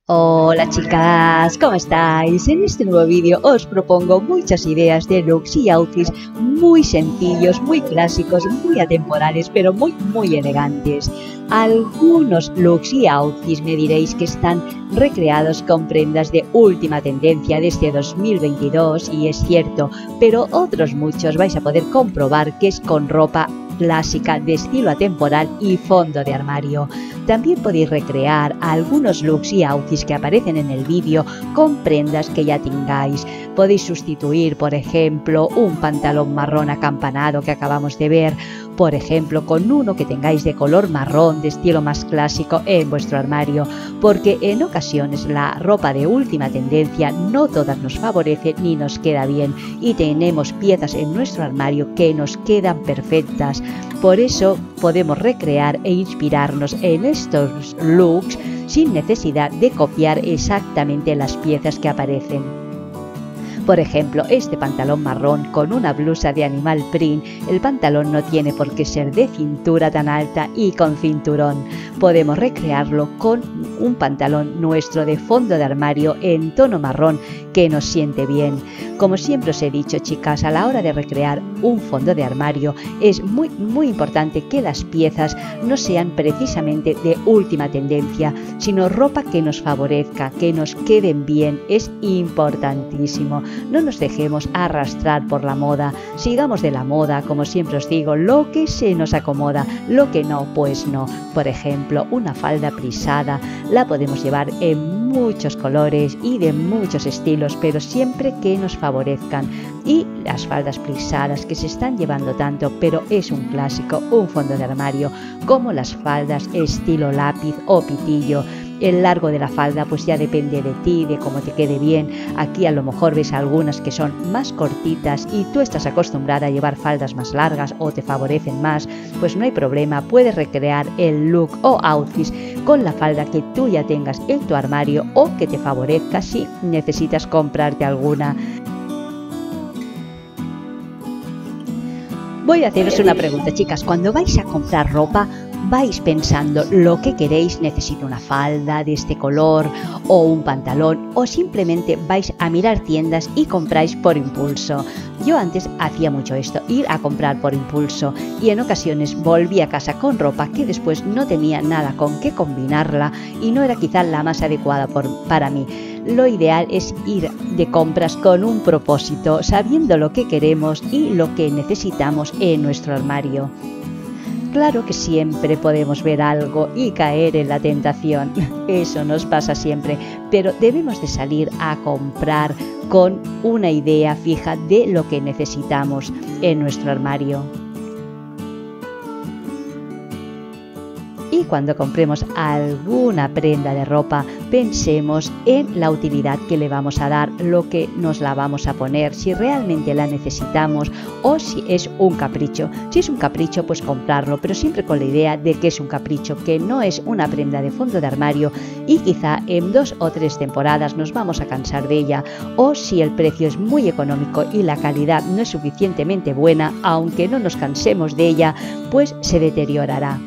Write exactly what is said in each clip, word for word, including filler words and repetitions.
Hola chicas, ¿cómo estáis? En este nuevo vídeo os propongo muchas ideas de looks y outfits muy sencillos, muy clásicos, muy atemporales, pero muy muy elegantes. Algunos looks y outfits me diréis que están recreados con prendas de última tendencia de este dos mil veintidós y es cierto, pero otros muchos vais a poder comprobar que es con ropa clásica de estilo atemporal y fondo de armario. También podéis recrear algunos looks y outfits que aparecen en el vídeo con prendas que ya tengáis. Podéis sustituir, por ejemplo, un pantalón marrón acampanado que acabamos de ver, por ejemplo, con uno que tengáis de color marrón de estilo más clásico en vuestro armario, porque en ocasiones la ropa de última tendencia no todas nos favorece ni nos queda bien y tenemos piezas en nuestro armario que nos quedan perfectas. Por eso podemos recrear e inspirarnos en estos looks sin necesidad de copiar exactamente las piezas que aparecen. Por ejemplo, este pantalón marrón con una blusa de animal print, el pantalón no tiene por qué ser de cintura tan alta y con cinturón. Podemos recrearlo con un pantalón nuestro de fondo de armario en tono marrón que nos siente bien. Como siempre os he dicho, chicas, a la hora de recrear un fondo de armario es muy muy importante que las piezas no sean precisamente de última tendencia, sino ropa que nos favorezca, que nos queden bien, es importantísimo. No nos dejemos arrastrar por la moda, sigamos de la moda, como siempre os digo, lo que se nos acomoda, lo que no, pues no. Por ejemplo, una falda plisada la podemos llevar en muchos colores y de muchos estilos, pero siempre que nos favorezcan. Y las faldas plisadas que se están llevando tanto, pero es un clásico, un fondo de armario, como las faldas estilo lápiz o pitillo. El largo de la falda pues ya depende de ti, de cómo te quede bien. Aquí a lo mejor ves algunas que son más cortitas y tú estás acostumbrada a llevar faldas más largas o te favorecen más, pues no hay problema, puedes recrear el look o outfit con la falda que tú ya tengas en tu armario o que te favorezca si necesitas comprarte alguna. Voy a haceros una pregunta, chicas. Cuando vais a comprar ropa, ¿vais pensando lo que queréis? ¿Necesito una falda de este color o un pantalón? ¿O simplemente vais a mirar tiendas y compráis por impulso? Yo antes hacía mucho esto, ir a comprar por impulso, y en ocasiones volví a casa con ropa que después no tenía nada con qué combinarla y no era quizá la más adecuada por, para mí. Lo ideal es ir de compras con un propósito, sabiendo lo que queremos y lo que necesitamos en nuestro armario. Claro que siempre podemos ver algo y caer en la tentación, eso nos pasa siempre, pero debemos de salir a comprar con una idea fija de lo que necesitamos en nuestro armario. Y cuando compremos alguna prenda de ropa, pensemos en la utilidad que le vamos a dar, lo que nos la vamos a poner, si realmente la necesitamos o si es un capricho. Si es un capricho, pues comprarlo, pero siempre con la idea de que es un capricho, que no es una prenda de fondo de armario y quizá en dos o tres temporadas nos vamos a cansar de ella, o si el precio es muy económico y la calidad no es suficientemente buena, aunque no nos cansemos de ella, pues se deteriorará.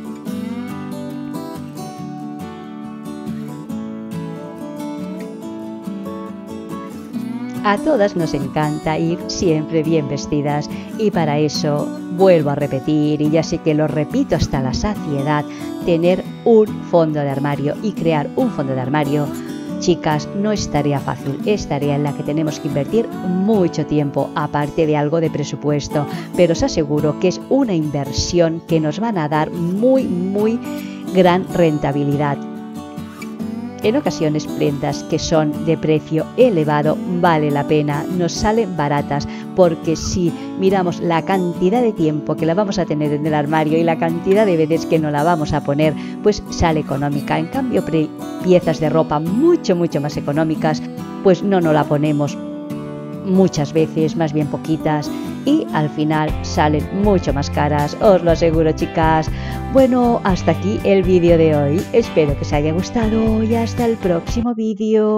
A todas nos encanta ir siempre bien vestidas y para eso, vuelvo a repetir, y ya sé que lo repito hasta la saciedad, tener un fondo de armario y crear un fondo de armario, chicas, no es tarea fácil, es tarea en la que tenemos que invertir mucho tiempo, aparte de algo de presupuesto, pero os aseguro que es una inversión que nos van a dar muy, muy gran rentabilidad. En ocasiones prendas que son de precio elevado vale la pena, nos salen baratas, porque si miramos la cantidad de tiempo que la vamos a tener en el armario y la cantidad de veces que no la vamos a poner, pues sale económica. En cambio, piezas de ropa mucho mucho más económicas, pues no nos la ponemos muchas veces, más bien poquitas, y al final salen mucho más caras, os lo aseguro, chicas. Bueno, hasta aquí el vídeo de hoy, espero que os haya gustado y hasta el próximo vídeo.